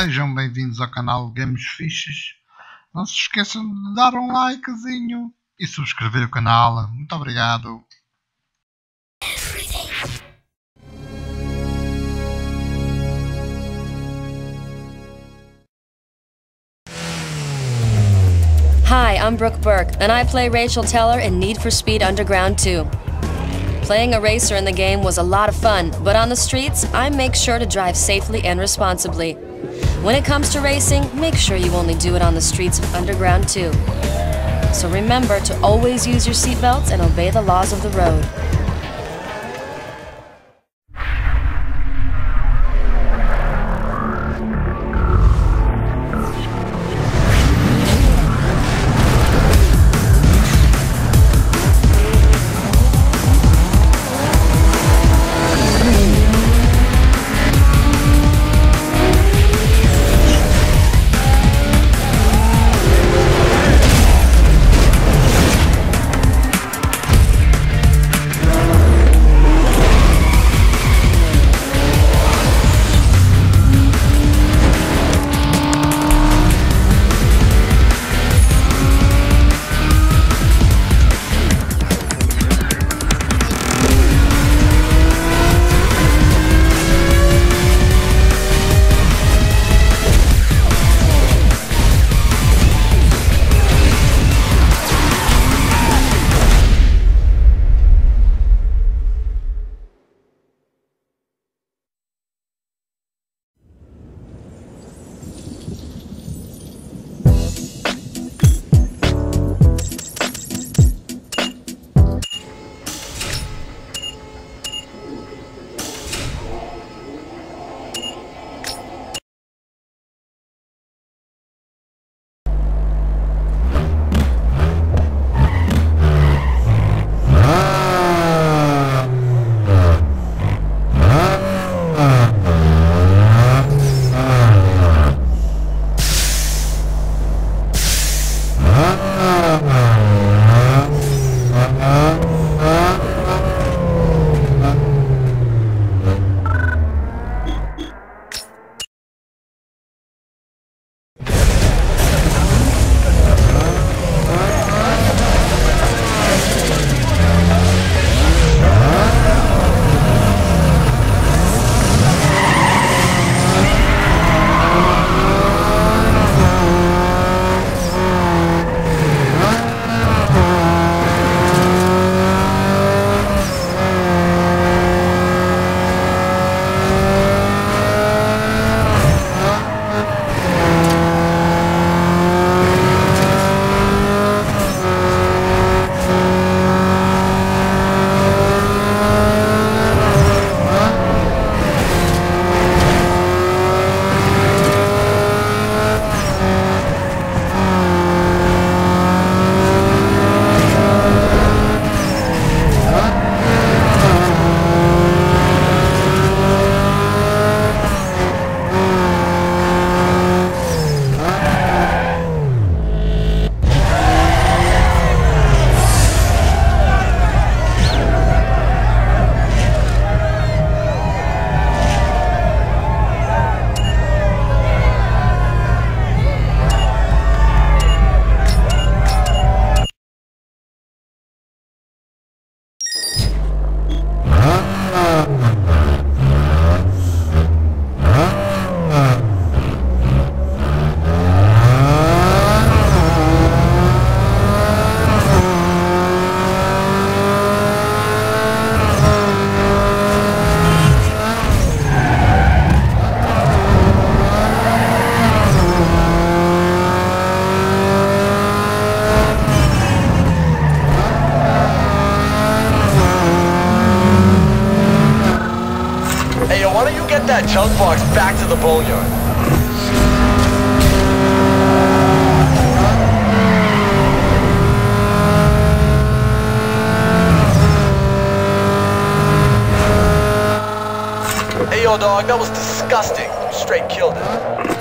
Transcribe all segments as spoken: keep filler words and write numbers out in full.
sejam bem-vindos ao canal Games Fiches. Não se esqueçam de dar um likezinho e subscrever o canal. Muito obrigado. Hi, I'm Brooke Burke, and I play Rachel Teller in Need for Speed Underground two. Playing a racer in the game was a lot of fun, but on the streets, I make sure to drive safely and responsibly. When it comes to racing, make sure you only do it on the streets of Underground two. So remember to always use your seatbelts and obey the laws of the road. That junk box back to the boneyard. Hey, yo, dog, that was disgusting. You straight killed it.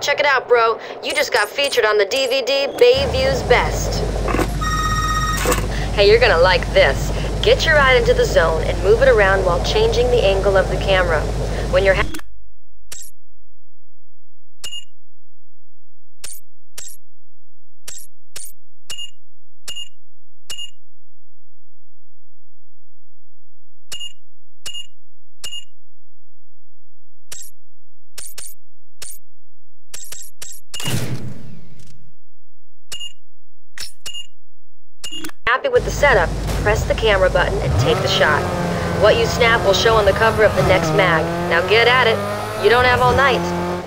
check it out, bro. You just got featured on the D V D Bayview's Best. Hey, you're gonna like this. Get your ride into the zone and move it around while changing the angle of the camera. When you're ha- happy with the setup, press the camera button and take the shot. What you snap will show on the cover of the next mag. Now get at it. You don't have all night.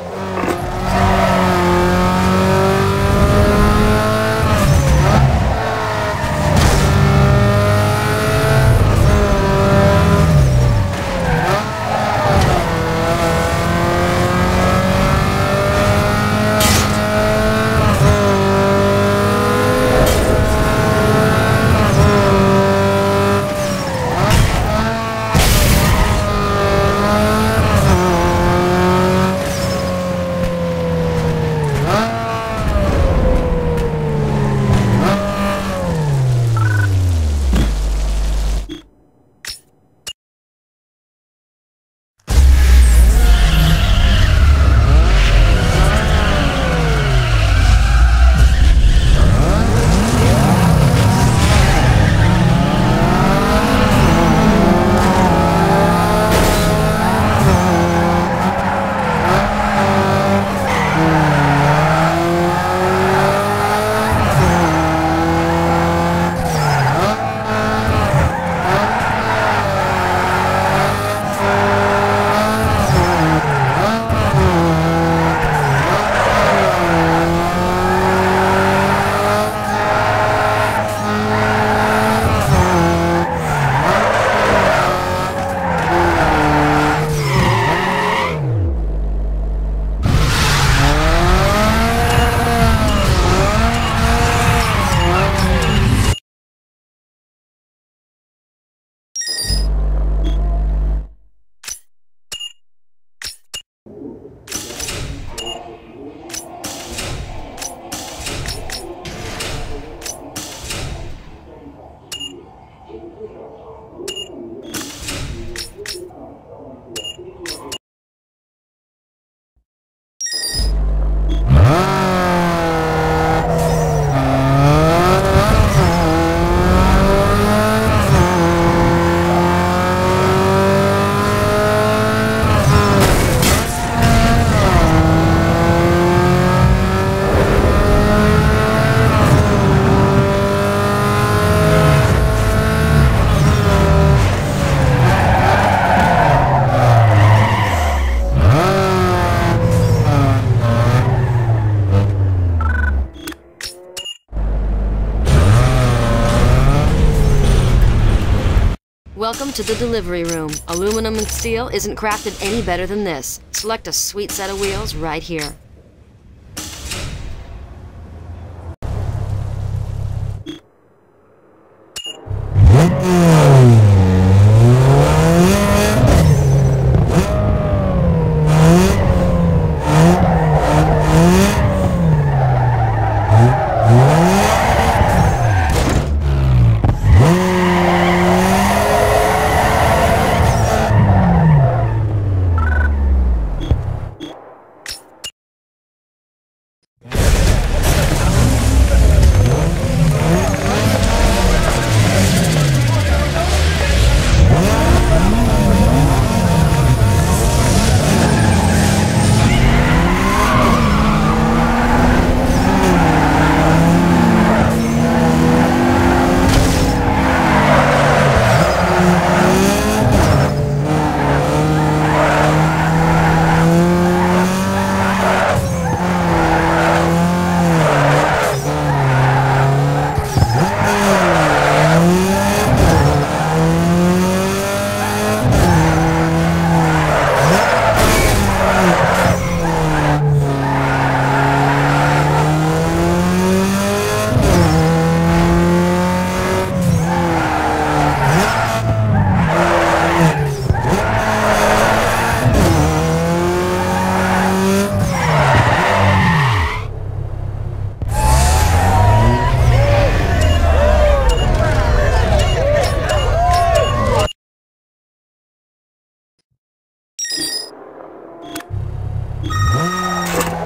Welcome to the delivery room. Aluminum and steel isn't crafted any better than this. Select a sweet set of wheels right here.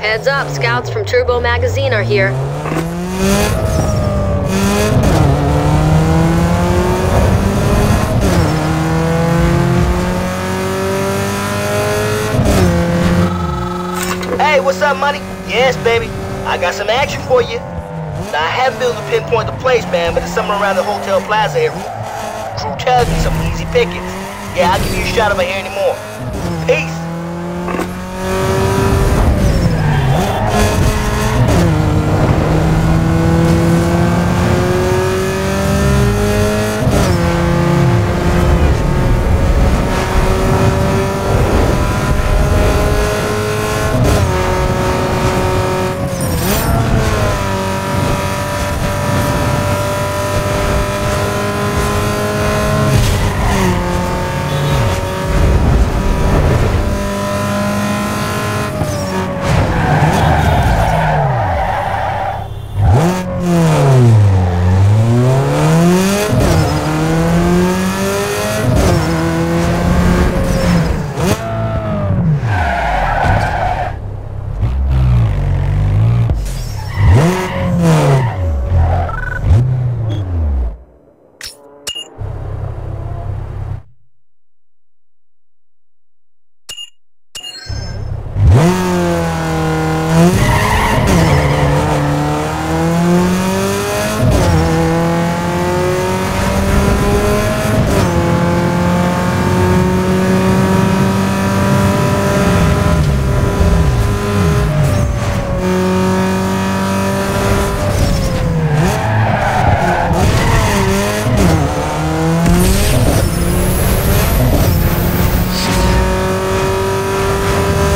Heads up, scouts from Turbo Magazine are here. Hey, what's up, money? Yes, baby. I got some action for you. Now, I haven't been able to pinpoint the place, man, but it's somewhere around the Hotel Plaza area. Crew tells me some easy pickings. Yeah, I'll give you a shot if I hear any more. Peace.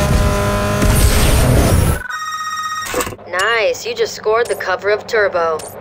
Nice, you just scored the cover of Turbo.